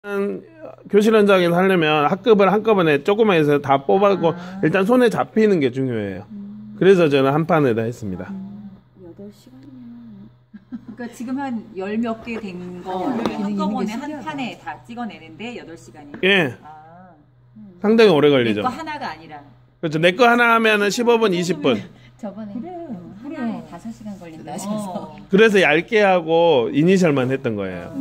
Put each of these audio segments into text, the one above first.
교실 현장에서 하려면 학급을 한꺼번에 조그만 해서 다 뽑아고 일단 손에 잡히는 게 중요해요. 그래서 저는 한 판에다 했습니다. 8시간이면 그러니까 지금 한 열 몇 개 된 거를 한꺼번에 한 판에 다 찍어내는데 8시간이. 예. 상당히 오래 걸리죠. 내 거 하나가 아니라. 그렇죠. 내 거 하나 하면은 15분, 20분. 저번에 하나에 5시간 걸린다 하셔서. 그래서 얇게 하고 이니셜만 했던 거예요.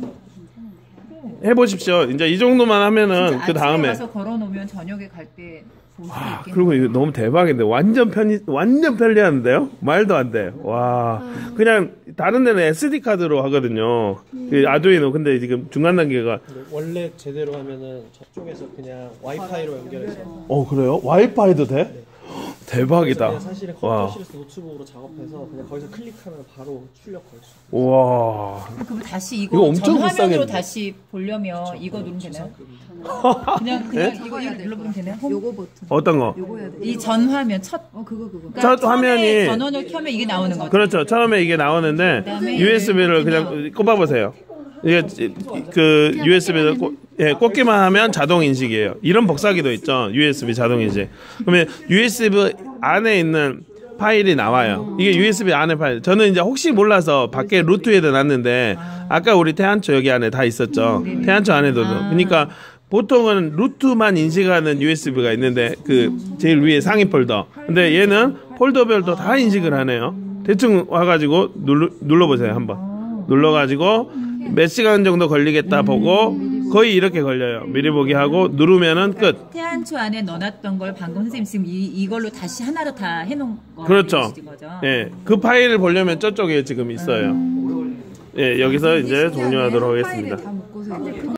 해보십시오. 이제 이 정도만 하면은 그 다음에. 가서 걸어놓으면 저녁에 갈 때 볼 수 있겠네요. 그리고 이거 너무 대박인데 완전 편리한데요? 말도 안 돼. 와, 그냥 다른 데는 SD 카드로 하거든요. 그 아두이노. 근데 지금 중간 단계가 원래 제대로 하면은 저쪽에서 그냥 와이파이로 연결해서. 그래요? 와이파이도 돼? 네. 대박이다. 사실은 와. 컴퓨터실에서 노트북으로 작업해서 그냥 거기서 클릭하면 바로 출력 걸 수. 와. 그럼 다시 이거 이거 엄청 전 화면으로 비싸겠는데? 다시 보려면 이거 누르면 되나요? 그냥 네? 이거 눌러보면 되나요? 요거 버튼. 어떤 거? 요거 해야 돼. 이 전 화면 첫 그거. 그러니까 첫 처음에 화면이- 전원을 켜면 이게 나오는 거죠. 그렇죠. 처음에 이게 나오는데 그다음에 USB를 그냥 꼽아보세요. 이게 그 USB를 꽂기만 하면 자동 인식이에요. 이런 복사기도 있죠. USB 자동 인식. 그러면 USB 안에 있는 파일이 나와요. 이게 USB 안에 파일. 저는 이제 혹시 몰라서 밖에 루트에다 놨는데 아까 우리 태안초 여기 안에 다 있었죠. 태안초 안에도. 그러니까 보통은 루트만 인식하는 USB가 있는데 그 제일 위에 상위 폴더. 근데 얘는 폴더별도 다 인식을 하네요. 대충 와가지고 눌러보세요. 한번. 눌러가지고 몇 시간 정도 걸리겠다 보고 거의 이렇게 걸려요. 미리 보기 하고 누르면은 끝. 태안초 안에 넣어놨던 걸 방금 선생님 지금 이걸로 다시 하나로 다 해놓은 거 그렇죠. 거죠? 예, 그 파일을 보려면 저쪽에 지금 있어요. 예, 여기서 이제 종료하도록 하겠습니다. 다 묶어서 이제